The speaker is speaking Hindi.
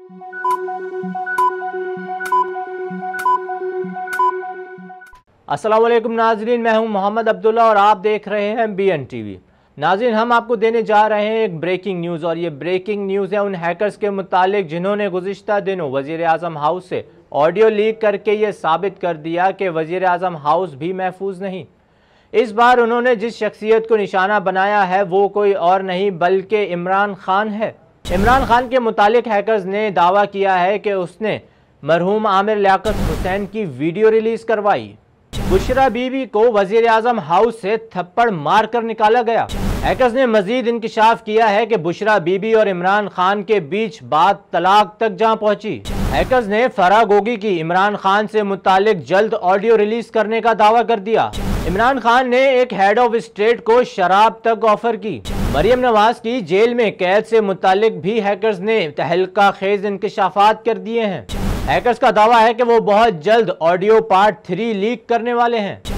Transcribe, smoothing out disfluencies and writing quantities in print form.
अस्सलाम वालेकुम नाजरीन, मैं हूं मोहम्मद अब्दुल्ला और आप देख रहे हैं BN TV। नाजरीन, हम आपको देने जा रहे हैं एक ब्रेकिंग न्यूज़, और ये ब्रेकिंग न्यूज़ है उन हैकर्स के मुतालिक जिन्होंने गुज़िश्ता दिनों वज़ीर आज़म हाउस से ऑडियो लीक करके ये साबित कर दिया कि वज़ीर आज़म हाउस भी महफूज नहीं। इस बार उन्होंने जिस शख्सियत को निशाना बनाया है वो कोई और नहीं बल्कि इमरान खान है। इमरान खान के मुतालिक हैकर्स ने दावा किया है कि उसने मरहूम आमिर लियाकत हुसैन की वीडियो रिलीज करवाई। बुशरा बीबी को वजीर आजम हाउस से थप्पड़ मारकर निकाला गया। हैकर्स ने मजीद इंकशाफ किया है कि बुशरा बीबी और इमरान खान के बीच बात तलाक तक जा पहुंची। हैकर्स ने फराह गोगी की इमरान खान से मुतालिक जल्द ऑडियो रिलीज करने का दावा कर दिया। इमरान खान ने एक हेड ऑफ स्टेट को शराब तक ऑफर की। मरियम नवाज की जेल में कैद से मुतालिक भी हैकर्स ने तहलका खेज इंकशाफात कर दिए हैं। हैकर्स का दावा है कि वो बहुत जल्द ऑडियो पार्ट 3 लीक करने वाले हैं।